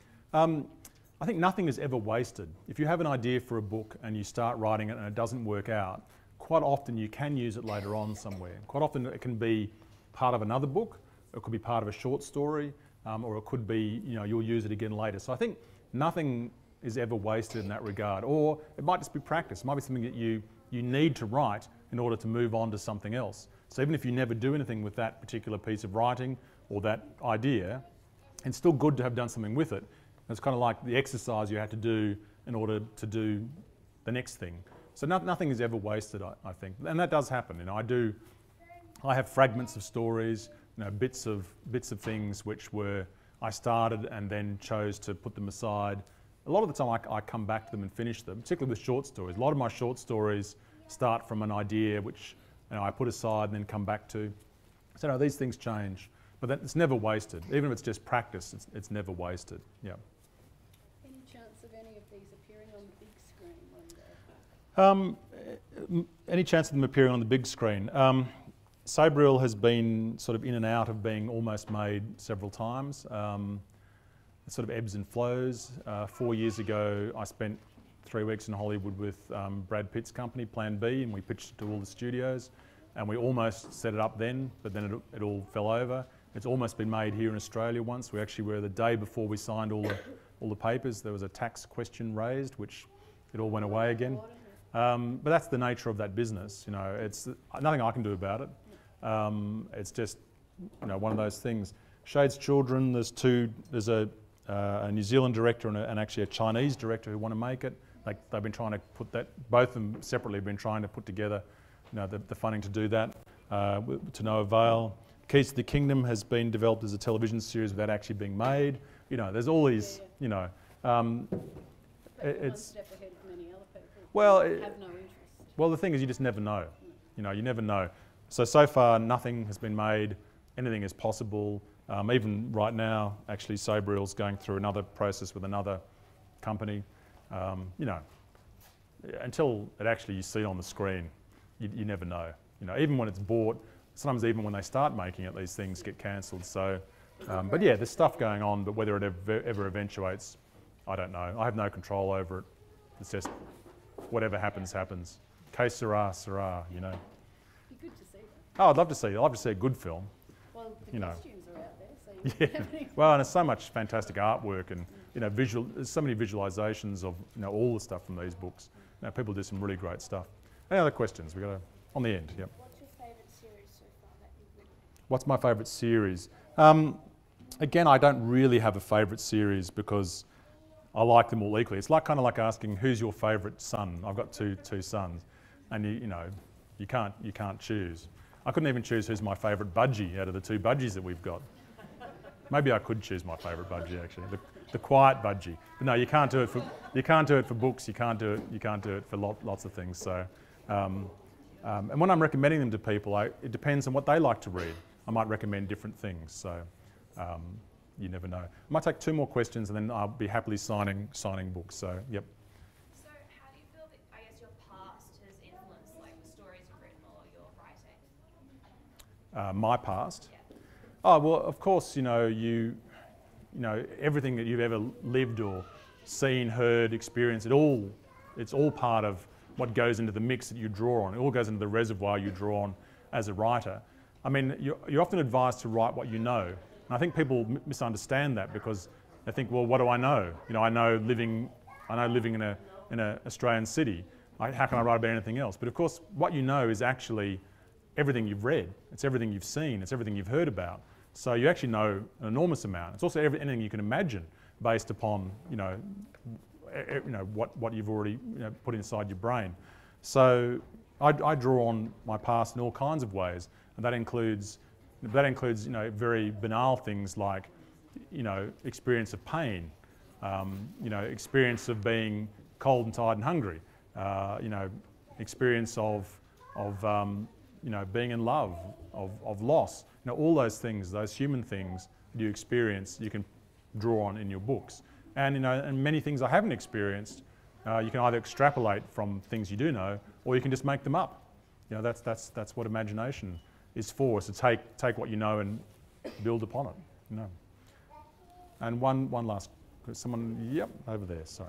I think nothing is ever wasted. If you have an idea for a book and you start writing it and it doesn't work out, quite often you can use it later on somewhere. Quite often it can be part of another book, it could be part of a short story, or it could be, you'll use it again later. So I think nothing is ever wasted in that regard. Or it might just be practice. It might be something that you need to write in order to move on to something else. So even if you never do anything with that particular piece of writing or that idea, it's still good to have done something with it. It's kind of like the exercise you had to do in order to do the next thing. So nothing is ever wasted, I think. And that does happen. I have fragments of stories, bits of things which I started and then chose to put them aside. A lot of the time I come back to them and finish them, particularly with short stories. A lot of my short stories start from an idea which I put aside and then come back to. So these things change, but it's never wasted. Even if it's just practice, it's never wasted. Yeah. Any chance of any of these appearing on the big screen one day? Any chance of them appearing on the big screen? Sabriel has been sort of in and out of being almost made several times. It sort of ebbs and flows. 4 years ago, I spent 3 weeks in Hollywood with Brad Pitt's company, Plan B, and we pitched it to all the studios. And we almost set it up then, but then it all fell over. It's almost been made here in Australia once. We actually were the day before we signed all the papers. There was a tax question raised, which it all went away again. But that's the nature of that business. It's nothing I can do about it. It's just one of those things. Shade's Children, there's a New Zealand director and actually a Chinese director who want to make it. They've been trying to put that, both of them separately have been trying to put together the funding to do that, to no avail. Keys to the Kingdom has been developed as a television series without actually being made. There's all these, it's one step ahead of many other people. Well, have no interest. Well, the thing is, you just never know. You never know. So far, nothing has been made. Anything is possible. Even right now, actually, Sabriel's going through another process with another company. Until it actually you see it on the screen, you never know. Even when it's bought, sometimes even when they start making it, these things get cancelled. So, but yeah, there's stuff going on. But whether it ever eventuates, I don't know. I have no control over it. It's just whatever happens, happens. Que sera, sera. Be good to see that. Oh, I'd love to see it. I'd love to see a good film. Well, the costumes are out there, so Yeah. Well, and there's so much fantastic artwork and there's so many visualizations of all the stuff from these books. People do some really great stuff. Any other questions? We got on the end. Yep. What's your favourite series so far that you've written? What's my favourite series? Again, I don't really have a favourite series because I like them all equally. It's kind of like asking who's your favourite son. I've got two sons, and you can't choose. I couldn't even choose who's my favourite budgie out of the 2 budgies that we've got. Maybe I could choose my favourite budgie actually, the quiet budgie. But no, you can't do it for books. You can't do it for lots of things. So, and when I'm recommending them to people, it depends on what they like to read. I might recommend different things. So, you never know. I might take 2 more questions and then I'll be happily signing books. So, yep. So how do you feel that, I guess, your past has influenced the stories you've written or your writing? My past? Yeah. Oh, well, of course, everything that you've ever lived or seen, heard, experienced. It's all part of what goes into the mix that you draw on. It all goes into the reservoir you draw on as a writer. I mean, you're often advised to write what you know. And I think people misunderstand that because they think, well, what do I know? You know, I know living in an Australian city. How can I write about anything else? But of course, what you know is actually everything you've read. It's everything you've seen. It's everything you've heard about. So you actually know an enormous amount. It's also anything you can imagine based upon, what you've already put inside your brain. So I draw on my past in all kinds of ways, and that includes very banal things like experience of pain, experience of being cold and tired and hungry, experience of being in love, of loss. All those things, those human things that you experience, you can draw on in your books. And and many things I haven't experienced, you can either extrapolate from things you do know, or you can just make them up. That's what imagination is for, is to take what you know and build upon it. And one last, someone, yep, over there, sorry.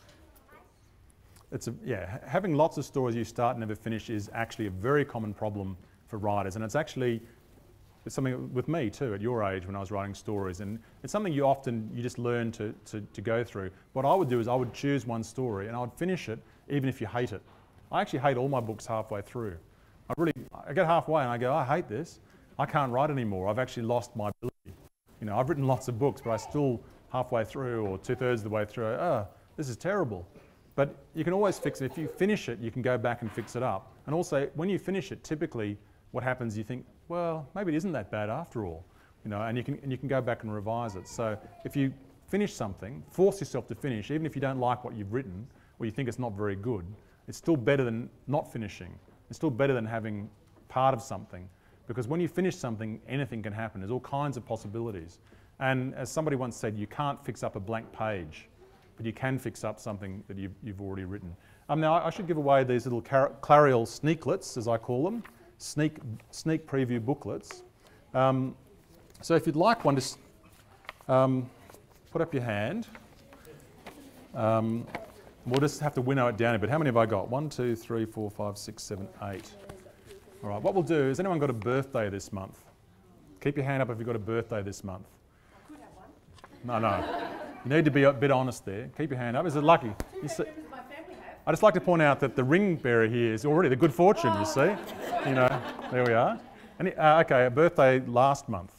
Having lots of stories you start and never finish is actually a very common problem for writers, and it's something with me too at your age when I was writing stories, and it's something you just learn to go through. What I would do is I would choose one story and I would finish it even if you hate it. I actually hate all my books halfway through. I get halfway and I go, I hate this. I can't write anymore. I've actually lost my ability. I've written lots of books, but I still halfway through or 2/3 of the way through, this is terrible. But you can always fix it. If you finish it, you can go back and fix it up. And also, when you finish it, typically what happens, you think, well, maybe it isn't that bad after all, and you can go back and revise it. So if you finish something, force yourself to finish, even if you don't like what you've written or you think it's not very good, it's still better than not finishing. It's still better than having part of something, because when you finish something, anything can happen. There's all kinds of possibilities. And as somebody once said, you can't fix up a blank page, but you can fix up something that you've already written. Now, I should give away these little Clariel sneaklets, as I call them, sneak preview booklets. So if you'd like one, just put up your hand. We'll just have to winnow it down a bit. How many have I got? 1, 2, 3, 4, 5, 6, 7, 8. All right, what we'll do is, has anyone got a birthday this month? Keep your hand up if you've got a birthday this month. I could have one. No. You need to be a bit honest there. Keep your hand up. Is it lucky? My family have. I'd just like to point out that the ring bearer here is already the good fortune, you see. There we are. Okay, a birthday last month.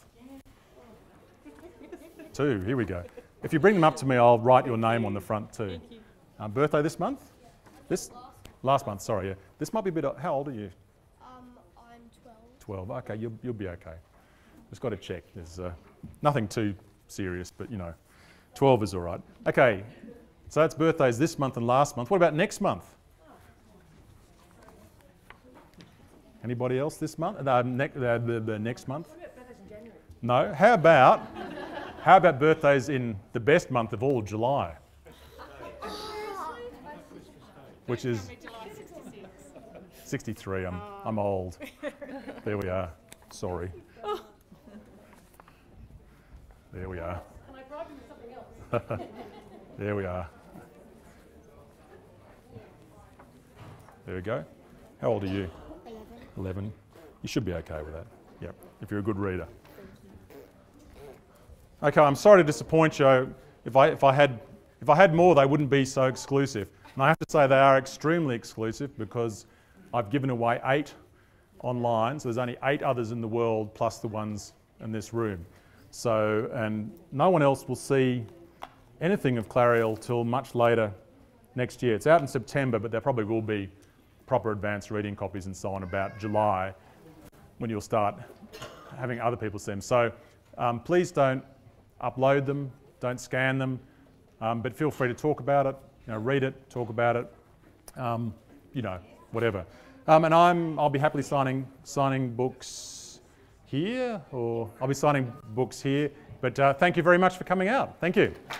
2, here we go. If you bring them up to me, I'll write your name on the front too. Birthday this month? Last month, sorry, yeah. This might be a bit, how old are you? I'm 12. 12, okay, you'll be okay. Just got to check. There's nothing too serious, but 12 is all right. Okay, so that's birthdays this month and last month. What about next month? Anybody else this month? The next month? What about birthdays in January? No. How about birthdays in the best month of all, July? Which is July 66. 63. I'm old. There we are. Sorry. There we are. Can I bribe you with something else? There we are. There we go. How old are you? 11. You should be okay with that. Yep. If you're a good reader. Okay, I'm sorry to disappoint you. If I had more, they wouldn't be so exclusive. And I have to say they are extremely exclusive because I've given away 8 online, so there's only 8 others in the world plus the ones in this room. So, and no one else will see anything of Clariel till much later next year. It's out in September, but there probably will be proper advanced reading copies and so on about July when you'll start having other people see them. So please don't upload them, don't scan them, but feel free to talk about it, read it, talk about it, whatever. And I'll be happily signing books here, or I'll be signing books here. But thank you very much for coming out. Thank you.